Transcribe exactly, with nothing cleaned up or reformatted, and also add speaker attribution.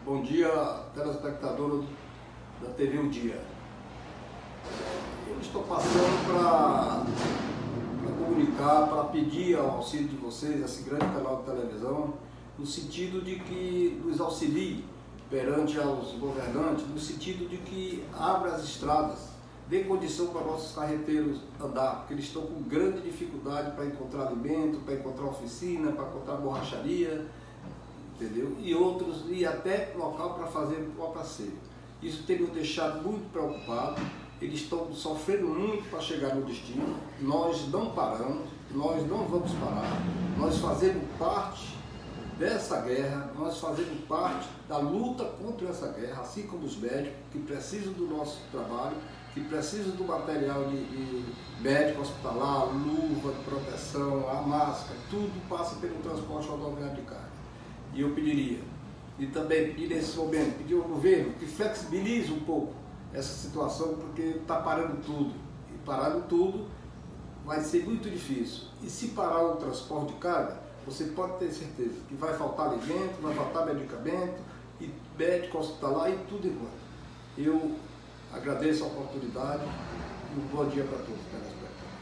Speaker 1: Bom dia, telespectador da T V O Dia. Eu estou passando para comunicar, para pedir ao auxílio de vocês, esse grande canal de televisão, no sentido de que nos auxilie perante aos governantes, no sentido de que abra as estradas, dê condição para nossos carreteiros andar, porque eles estão com grande dificuldade para encontrar alimento, para encontrar oficina, para encontrar borracharia, entendeu? E outros, e até local para fazer o próprio passeio. Isso tem nos deixado muito preocupados. Eles estão sofrendo muito para chegar no destino. Nós não paramos, nós não vamos parar. Nós fazemos parte dessa guerra, nós fazemos parte da luta contra essa guerra, assim como os médicos que precisam do nosso trabalho, que precisam do material de, de médico hospitalar, luva de proteção, a máscara, tudo passa pelo transporte rodoviário de carga. E eu pediria, e também pedir nesse momento, pedir ao governo que flexibilize um pouco essa situação, porque está parando tudo. E parando tudo vai ser muito difícil. E se parar o transporte de carga, você pode ter certeza que vai faltar alimento, vai faltar medicamento, e médico hospitalar e tudo enquanto. Eu agradeço a oportunidade e um bom dia para todos.